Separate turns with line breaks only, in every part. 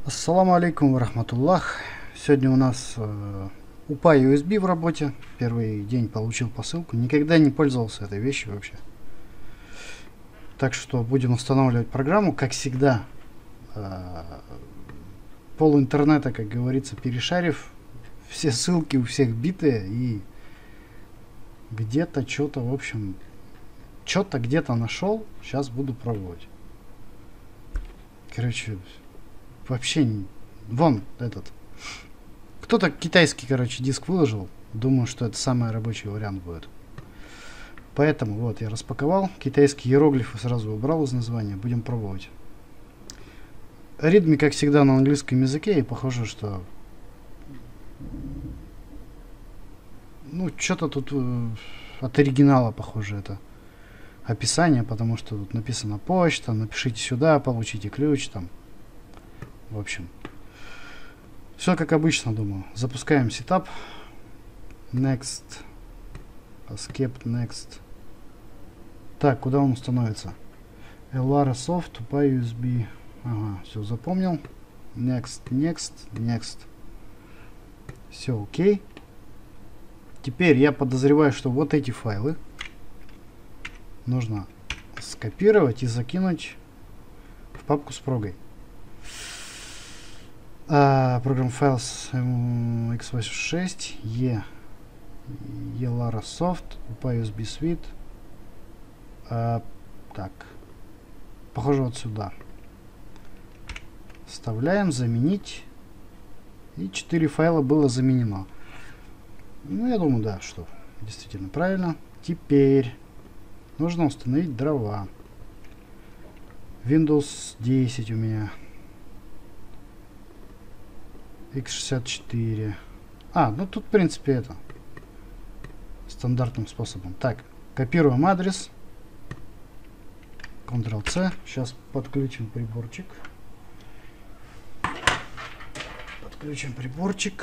Ассаламу алейкум варахматуллах. Сегодня у нас УПА USB в работе. Первый день получил посылку. Никогда не пользовался этой вещью вообще. Так что будем устанавливать программу, как всегда. Пол интернета, как говорится, перешарив. Все ссылки у всех битые. И где-то что-то, в общем, что-то где-то нашел. Сейчас буду пробовать. Короче, вообще, вон этот. Кто-то китайский, короче, диск выложил. Думаю, что это самый рабочий вариант будет. Поэтому вот я распаковал. Китайские иероглифы сразу убрал из названия. Будем пробовать. Ритми, как всегда, на английском языке. И похоже, что... Ну, что-то тут от оригинала, похоже, это описание. Потому что тут написано почта. Напишите сюда, получите ключ там. В общем, все как обычно, думаю. Запускаем сетап. Next. Escape next. Так, куда он установится? LR Soft, UPA USB. Ага, все запомнил. Next, next, next. Все окей. Теперь я подозреваю, что вот эти файлы нужно скопировать и закинуть в папку с прогой. Program Files x86 Lara Soft UPA USB Suite. Так, похоже вот сюда. Вставляем, заменить. И 4 файла было заменено. Ну, я думаю, да, что действительно правильно. Теперь нужно установить дрова. Windows 10 у меня. x64. Ну тут, в принципе, это стандартным способом. Так, копируем адрес. Ctrl-C. Сейчас подключим приборчик. Подключим приборчик.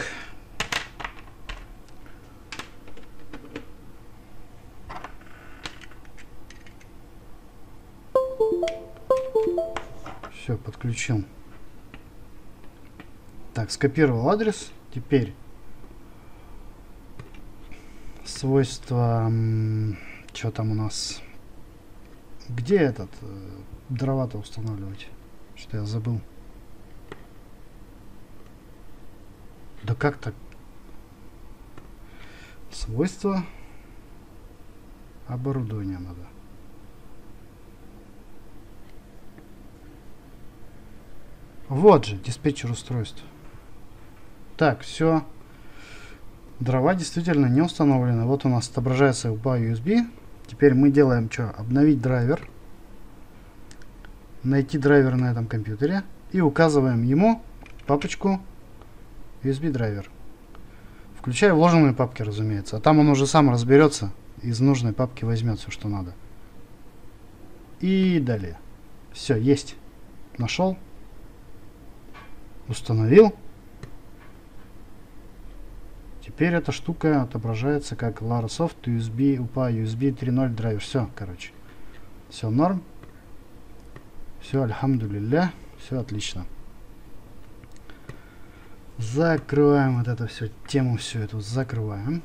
Все, подключил. Так, скопировал адрес. Теперь свойства. Что там у нас? Где этот дрова-то устанавливать? Что я забыл. Да как так? Свойства оборудования надо. Вот же диспетчер устройств. Так, все. Дрова действительно не установлены. Вот у нас отображается UPA USB. Теперь мы делаем что? Обновить драйвер. Найти драйвер на этом компьютере. И указываем ему папочку USB драйвер. Включая вложенные папки, разумеется. А там он уже сам разберется. Из нужной папки возьмет все, что надо. И далее. Все, есть. Нашел. Установил. Теперь эта штука отображается как Lara Soft USB UPA USB 3.0 драйвер. Все, короче. Все норм. Все, альхамдулилля. Все отлично. Закрываем вот эту всю тему, всю эту закрываем.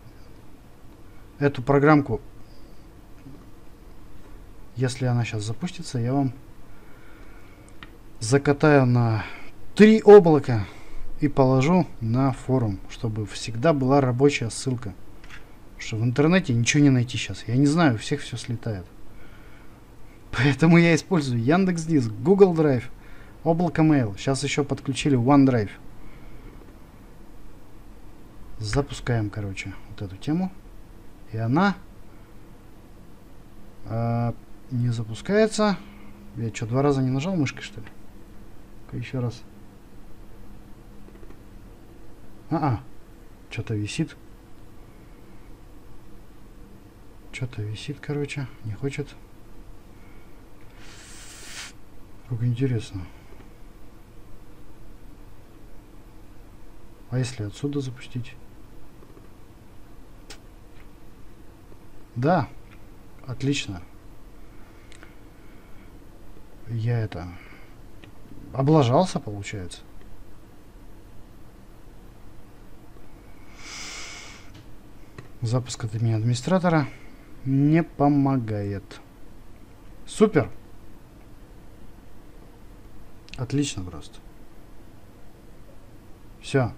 Эту программку, если она сейчас запустится, я вам закатаю на 3 облака. И положу на форум, чтобы всегда была рабочая ссылка. Потому что в интернете ничего не найти сейчас. Я не знаю, у всех все слетает. Поэтому я использую Яндекс.Диск, Google Drive, облако Mail. Сейчас еще подключили OneDrive. Запускаем, короче, вот эту тему. И она не запускается. Я что, 2 раза не нажал мышкой, что ли? Еще раз. Что-то висит. Что-то висит, короче. Не хочет. Как интересно. А если отсюда запустить? Да. Отлично. Я это... облажался, получается. Запуск от имени администратора не помогает. Супер! Отлично просто. Все.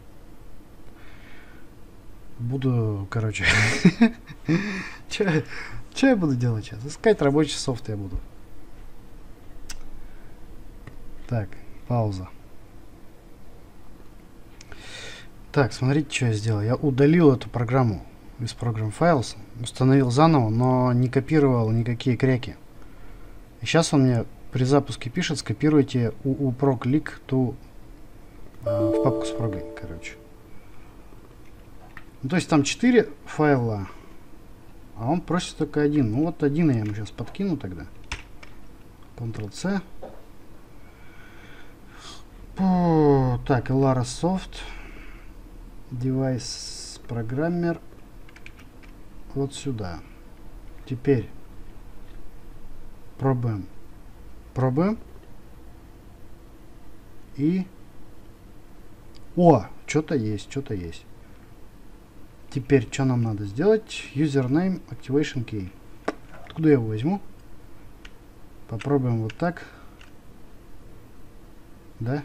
Буду, короче. Че я буду делать сейчас? Искать рабочий софт я буду. Так, пауза. Так, смотрите, что я сделал. Я удалил эту программу из Program Files, установил заново, но не копировал никакие кряки. И сейчас он мне при запуске пишет: скопируйте uproc-leak to в папку с прогой, короче. Ну, то есть там 4 файла, а он просит только один. Ну вот один я ему сейчас подкину тогда. Ctrl-C. Так, Elara Soft. Device Programmer. Вот сюда. Теперь пробуем. Пробуем. И... О! Что-то есть, что-то есть. Теперь что нам надо сделать? Username Activation Key. Откуда я его возьму? Попробуем вот так. Да?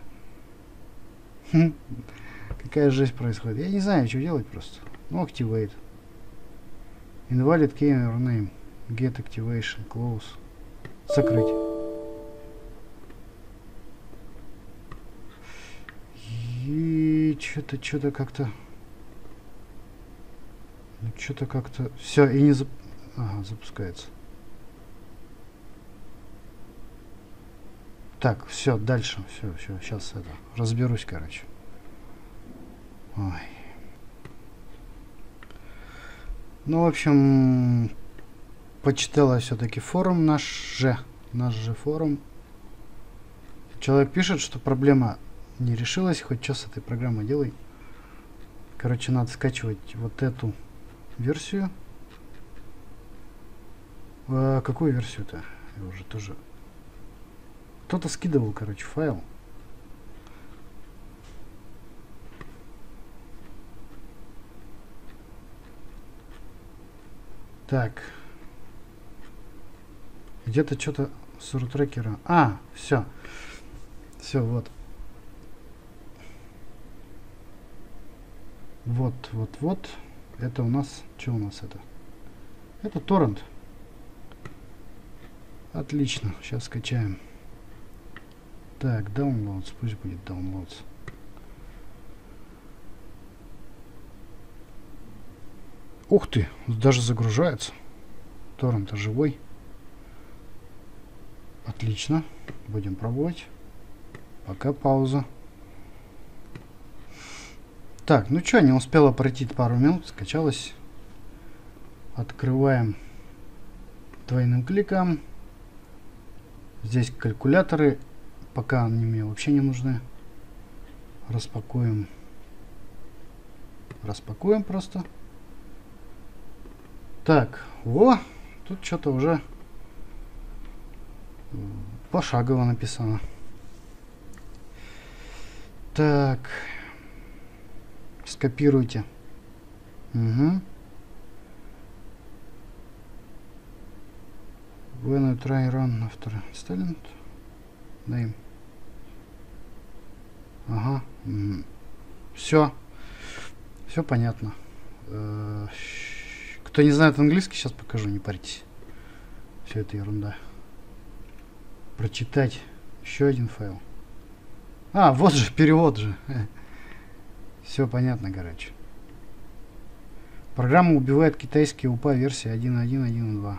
Какая жесть происходит. Я не знаю, что делать просто. Ну, Activate. Invalid key name. Get Activation. Close. Закрыть. И что-то как-то... Ну, что-то как-то... Все, и не... Ага, запускается. Так, все, дальше. Все, сейчас это... Разберусь, короче. Ой. Ну, в общем... Почитала все-таки форум наш же форум. Человек пишет, что проблема не решилась. Хоть что с этой программой делай. Короче, надо скачивать вот эту версию. Какую версию-то? Я уже тоже... Кто-то скидывал, короче, файл. Так. Где-то что-то с рутрекера. А, все. Все, вот. Вот. Это у нас... Что у нас это? Это торрент. Отлично. Сейчас скачаем. Так, downloads. Пусть будет downloads. Ух ты! Даже загружается. Торрент живой. Отлично. Будем пробовать. Пока пауза. Так, ну что, не успела пройти пару минут. Скачалось. Открываем двойным кликом. Здесь калькуляторы. Пока они мне вообще не нужны. Распакуем. Распакуем просто. Так, во, тут что-то уже пошагово написано. Так, скопируйте. Угу. When I try run after installing name. Ага. Угу. Все понятно. Кто не знает английский, сейчас покажу, не парьтесь. Все это ерунда. Прочитать еще один файл. А, вот же, перевод же. Все понятно, короче. Программа убивает китайские УПА версии 1.1.1.2.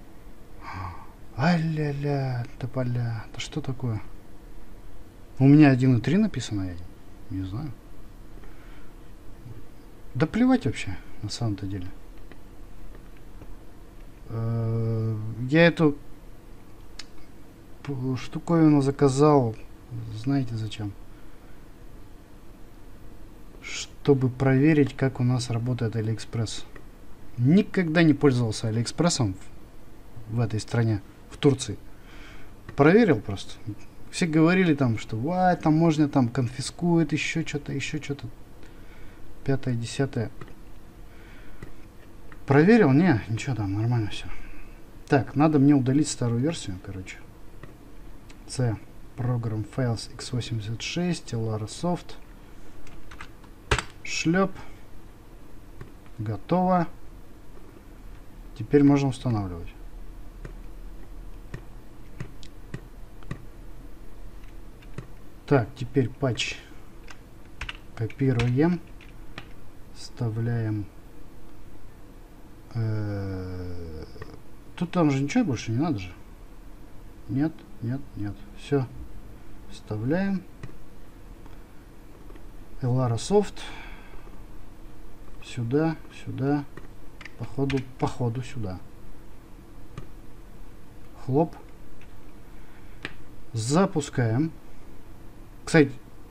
Ай-ля-ля, тополя. Это что такое? У меня 1.3 написано, я не знаю. Да плевать вообще, на самом-то деле. Я эту штуковину заказал, знаете зачем? Чтобы проверить, как у нас работает AliExpress. Никогда не пользовался AliExpress в этой стране, в Турции. Проверил просто. Все говорили там, что там можно, там конфискует, еще что-то, пятое, десятое. Проверил? Не, ничего там, нормально все. Так, надо мне удалить старую версию, короче. C Program Files x86, LaraSoft. Шлеп. Готово. Теперь можно устанавливать. Так, теперь патч. Копируем. Вставляем. Тут там же ничего больше не надо же. Нет, нет, нет. Все. Вставляем. LaraSoft. Сюда, сюда. Походу сюда. Хлоп. Запускаем. Кстати,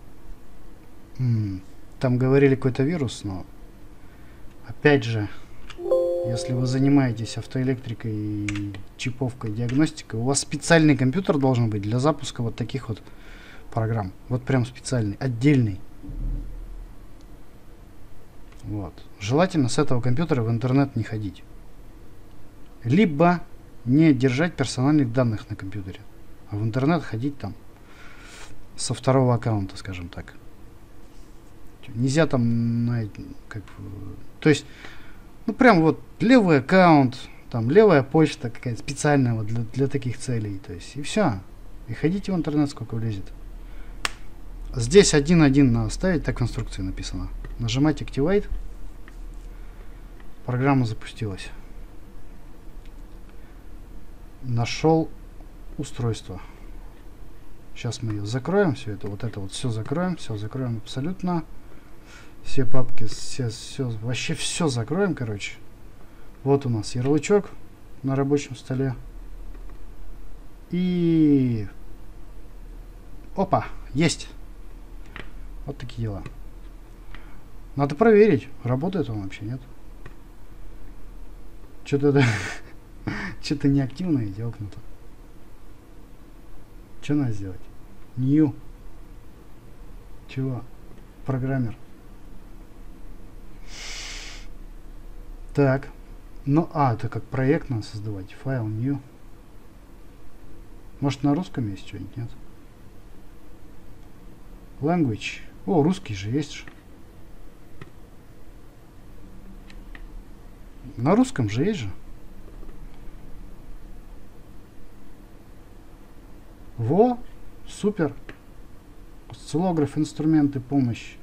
там говорили какой-то вирус, но опять же, если вы занимаетесь автоэлектрикой и чиповкой, диагностикой, у вас специальный компьютер должен быть для запуска вот таких вот программ. Вот прям специальный, отдельный. Вот. Желательно с этого компьютера в интернет не ходить. Либо не держать персональных данных на компьютере, а в интернет ходить там со второго аккаунта, скажем так. Нельзя там, то есть, ну прям вот левый аккаунт, там левая почта какая-то специальная вот для таких целей, то есть, и все. И ходите в интернет сколько влезет. Здесь 1.1 надо ставить, так в инструкции написано. Нажимать Activate. Программа запустилась. Нашел устройство. Сейчас мы ее закроем, все это вот все закроем абсолютно. Все папки, вообще все закроем, короче. Вот у нас ярлычок на рабочем столе. И... Опа, есть. Вот такие дела. Надо проверить, работает он вообще, нет. Что-то что-то неактивно и делкнуто. Что надо сделать? New. Чего? Программер. Так. Ну, это как проект надо создавать. Файл new. Может на русском есть что-нибудь, нет? Language. О, русский же есть же. На русском же есть же. Во, супер. Осциллограф, инструменты, помощь.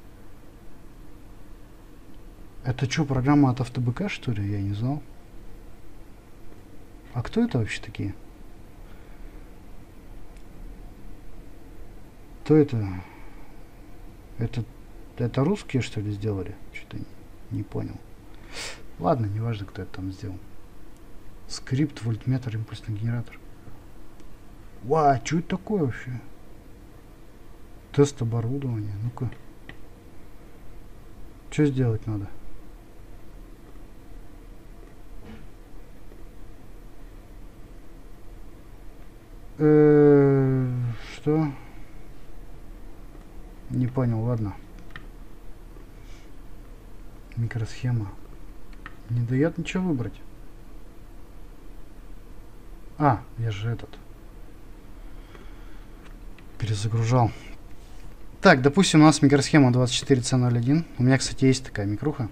Это что, программа от АвтоБК, что ли? Я не знал. А кто это вообще такие? Кто это? Это русские, что ли, сделали? Что-то не понял. Ладно, неважно, кто это там сделал. Скрипт, вольтметр, импульсный генератор. Ва, что это такое вообще? Тест оборудования. Ну-ка. Что сделать надо? Что? Не понял, ладно. Микросхема. Не дает ничего выбрать. Я же этот перезагружал. Так, допустим, у нас микросхема 24C01. У меня, кстати, есть такая микруха.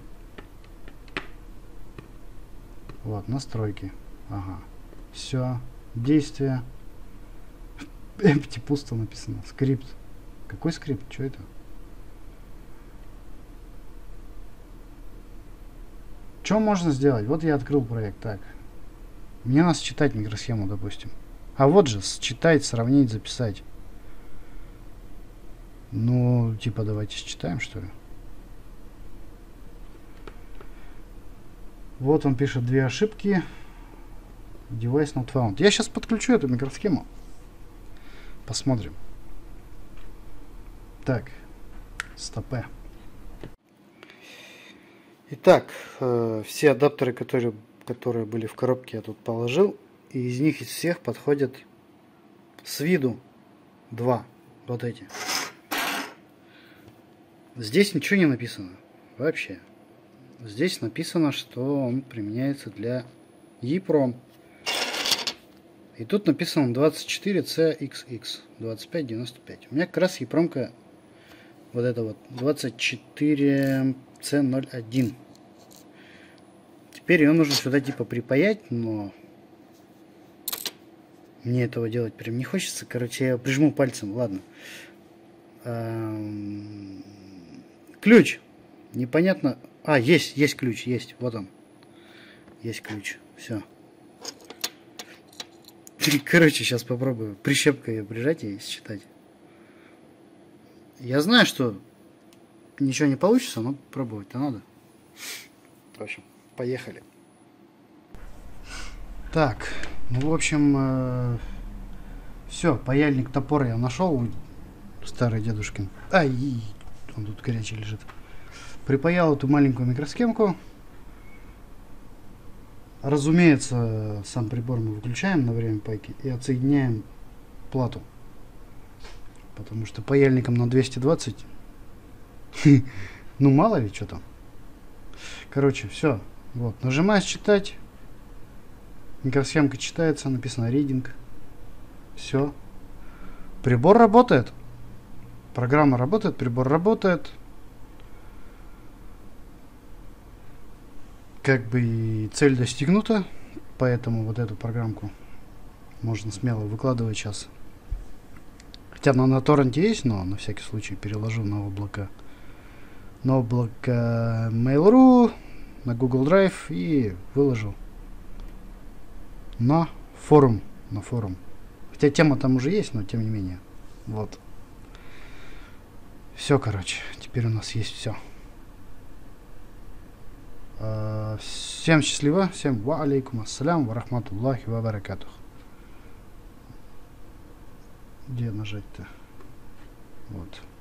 Вот, настройки. Ага. Все. Действие. Empty, пусто написано. Скрипт. Какой скрипт? Что это? Что можно сделать? Вот я открыл проект. Так. Мне надо считать микросхему, допустим. А вот же, считать, сравнить, записать. Ну, типа, давайте считаем, что ли. Вот он пишет 2 ошибки. Device not found. Я сейчас подключу эту микросхему. Посмотрим. Так. Стопе. Итак, все адаптеры, которые были в коробке, я тут положил. И из них из всех подходят с виду 2. Вот эти. Здесь ничего не написано. Вообще. Здесь написано, что он применяется для EEPROM. И тут написано 24CXX 2595. У меня как раз EEPROM-ка вот это вот 24C01. Теперь ее нужно сюда типа припаять, но мне этого делать прям не хочется. Короче, я прижму пальцем, ладно. Ключ. Непонятно. А, есть ключ, есть. Вот он. Есть ключ. Все. Короче, сейчас попробую прищепкой ее прижать и считать. Я знаю, что ничего не получится, но пробовать-то надо. В общем, поехали. Так, ну, в общем, все, паяльник, топор я нашел. Старый дедушкин. Ай, он тут горячий лежит. Припаял эту маленькую микросхемку. Разумеется, сам прибор мы выключаем на время пайки и отсоединяем плату. Потому что паяльником на 220, ну мало ли что там. Короче, все. Вот, нажимаю считать. Микросхемка читается, написано reading. Все. Прибор работает. Программа работает, прибор работает. Как бы и цель достигнута, поэтому вот эту программку можно смело выкладывать сейчас. Хотя она на торренте есть, но на всякий случай переложу на облако. На облако Mail.ru, на Google Drive и выложу на форум. Хотя тема там уже есть, но тем не менее. Вот. Все, короче, теперь у нас есть все. Всем счастливо, всем ва алейкум ассалям ва рахматуллахи ва баракатух. Где нажать-то? Вот.